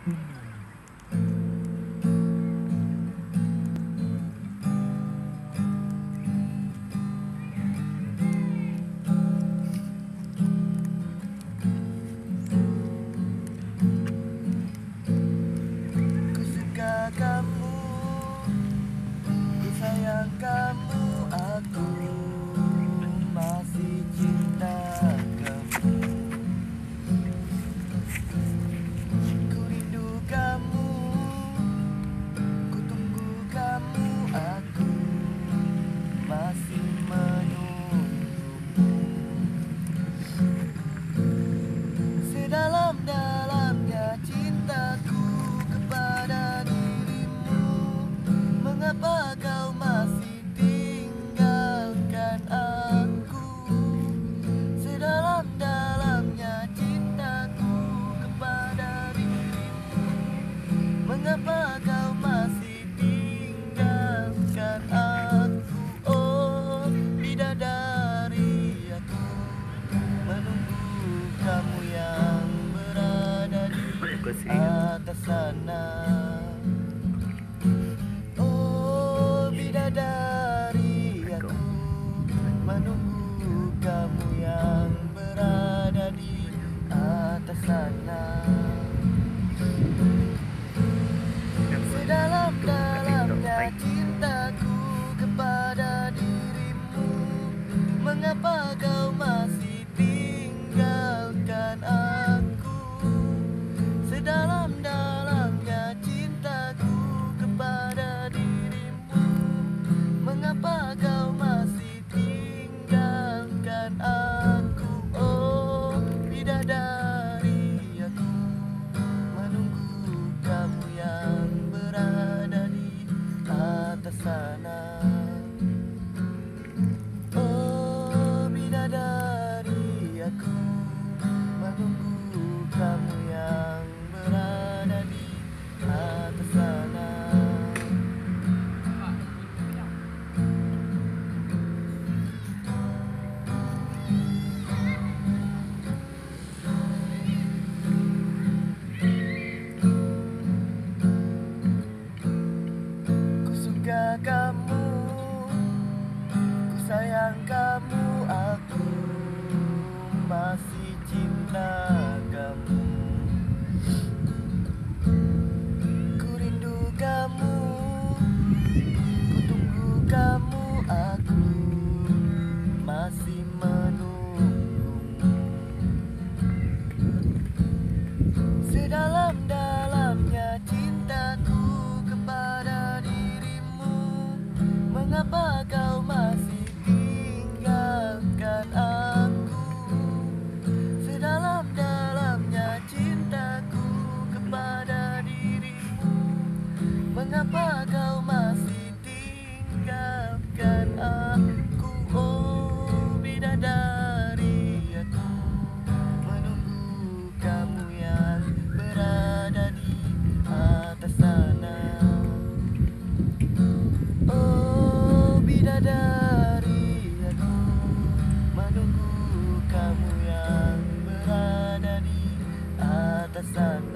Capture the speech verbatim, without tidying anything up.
Ku suka kamu, ku sayang kamu, aku masih cinta kamu. Ku rindu kamu, ku tunggu kamu, aku masih menunggumu. Sedalam-dalamnya cintaku kepada dirimu, mengapa kau masih tinggalkan aku? Sedalam-dalamnya cintaku kepada dirimu, mengapa kau masih tinggalkan aku? Oh bidadari, aku menunggu kamu yang berada di atas sana. Oh bidadari, aku menunggu kamu yang berada di atas sana. Sedalam-dalamnya cintaku kepada dirimu, mengapa kau masih tinggalkan aku? Sedalam-dalamnya cintaku kepada dirimu, mengapa kau masih tinggalkan aku? Oh bidadari, aku menunggu kamu yang berada di atas sana. Oh bidadari, aku menunggu kamu yang berada di atas sana. Ku suka kamu, ku sayang kamu, aku masih cinta kamu. Ku rindu kamu, ku tunggu kamu, aku masih menunggumu. Sedalam-dalamnya cintaku kepada dirimu, mengapa kau masih tinggalkan aku? Sedalam-dalamnya cintaku kepada dirimu, mengapa kau masih tinggalkan aku? Oh bidadari, aku menunggu kamu yang berada di atas sana. Oh bidadari, aku menunggu kamu yang berada di atas sana.